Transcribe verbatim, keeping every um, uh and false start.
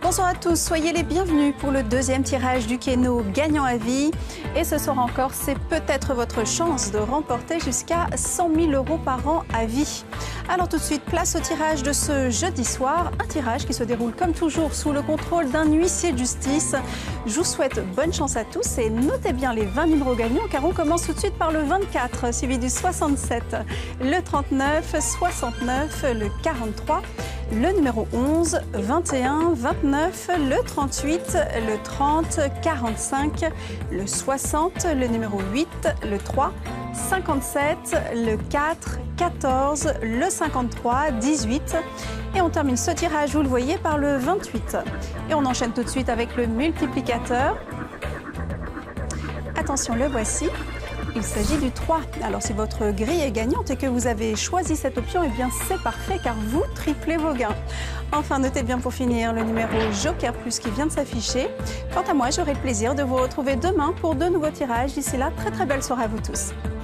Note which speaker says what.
Speaker 1: Bonsoir à tous, soyez les bienvenus pour le deuxième tirage du Keno gagnant à vie. Et ce soir encore, c'est peut-être votre chance de remporter jusqu'à cent mille euros par an à vie. Alors tout de suite, place au tirage de ce jeudi soir. Un tirage qui se déroule comme toujours sous le contrôle d'un huissier de justice. Je vous souhaite bonne chance à tous et notez bien les vingt numéros gagnants car on commence tout de suite par le vingt-quatre, suivi du soixante-sept, le trente-neuf, soixante-neuf, le quarante-trois, le numéro onze, vingt et un, vingt-neuf, le trente-huit, le trente, quarante-cinq, le soixante, le numéro huit, le trois, cinquante-sept, le quatre, quatorze, le cinquante-trois, dix-huit. Et on termine ce tirage, vous le voyez, par le vingt-huit. Et on enchaîne tout de suite avec le multiplicateur. Attention, le voici. Il s'agit du trois. Alors si votre grille est gagnante et que vous avez choisi cette option, eh bien c'est parfait car vous triplez vos gains. Enfin, notez bien pour finir le numéro Joker Plus qui vient de s'afficher. Quant à moi, j'aurai le plaisir de vous retrouver demain pour de nouveaux tirages. D'ici là, très très belle soirée à vous tous.